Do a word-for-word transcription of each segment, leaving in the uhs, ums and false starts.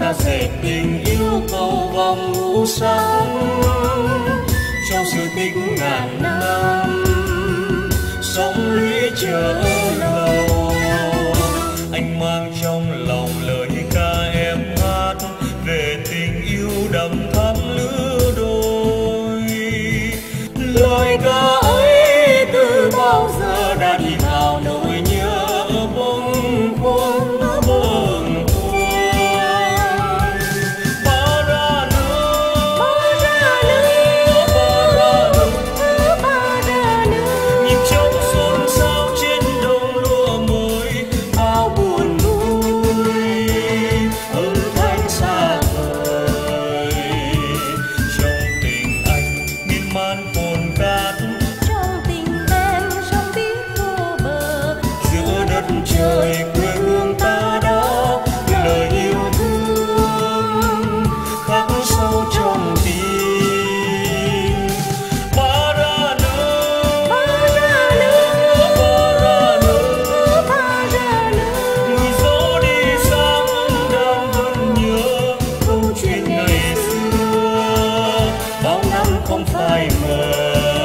ta dệt tình yêu cầu vòng ngũ sắc trong sự tích ngàn năm sống lũy chờ lâu. Anh mang trong lòng lời ca em hát về tình yêu đậm thắm lứa đôi. Lời ca ấy từ bao giờ đã đi vào nỗi nhớ bâng khuâng bâng khuâng. Ba ra nước, ba ra nước, ba ra nước, nhịp trống xôn xao trên đồng lúa mới, bao buồn vui âm thanh xa vời. Trong tình anh miên man cồn cát, trong tình em sông biết vô bờ, giữa đất trời quê hương ta đó lời yêu thương khắc sâu trong tim. Ba ra nước, ba ra nước, ba ra nước, ba ra nước. người dẫu đi xa vẫn đang vẫn nhớ câu chuyện ngày xưa bao năm không phai mờ.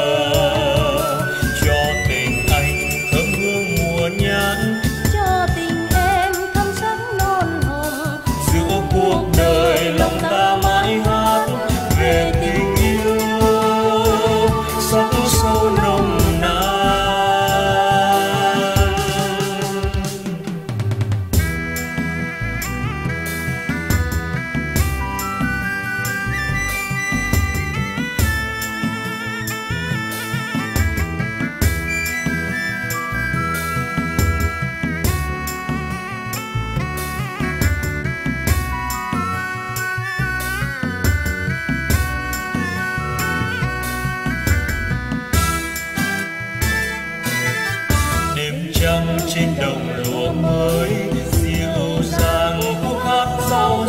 Cho tình anh thơm hương mùa nhãn, Cho tình em thắm sắc non hồng, giữa cuộc đời lòng ta mãi hát về tình yêu sắc sâu nồng nàn. Đêm trăng trên đồng lúa mới dịu dàng khúc hát giao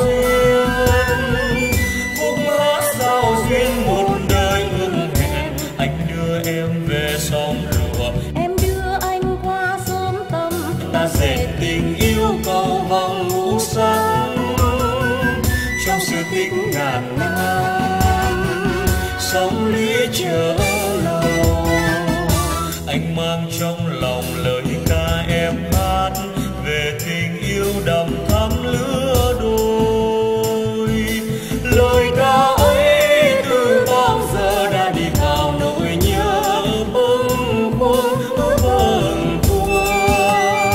duyên, khúc hát giao duyên một đời ước hẹn. Anh đưa em về xóm lúa, em đưa anh qua xóm tâm, ta dệt tình yêu cầu vòng ngũ sắc trong sự tích ngàn năm sống lũy chờ lâu. Anh mang trong lòng lời ca em hát về tình yêu đậm thắm lứa đôi. Lời ca ấy từ bao giờ đã đi vào nỗi nhớ bâng khuâng bâng khuâng.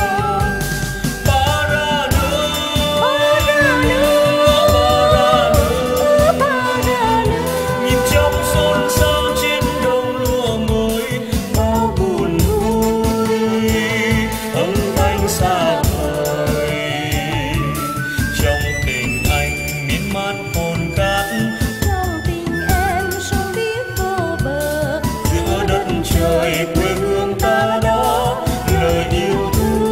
Ba ra nước, ba ra nước, ba ra nước, ba ra nước. nhịp trống xôn xao trên đồng lúa mới, bao buồn vui âm thanh xa vời. Trong tình anh miên man cồn cát, Trong tình em sông biết vô bờ, giữa đất trời quê hương ta đó lời yêu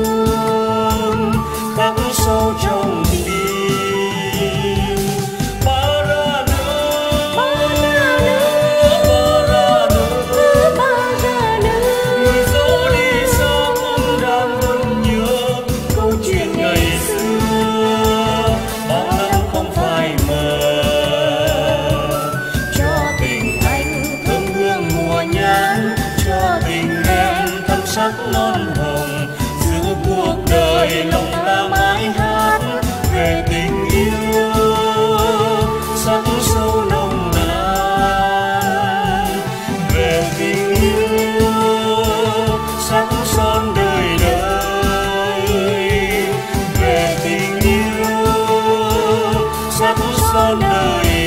thương khắc sâu trong tim. Ba ra nước, ba ra nước, ba ra nước, ba ra nước. người dẫu đi xa vẫn đang vẫn nhớ câu chuyện ngày xưa bao năm không phai mờ. Cho tình anh thơm hương mùa nhãn, cho tình em thắm sắc non hồng, giữa cuộc đời lòng ta mãi hát về tình yêu sắc sâu nồng nàn, về tình yêu sắc son đời đời, về tình yêu sắc son đời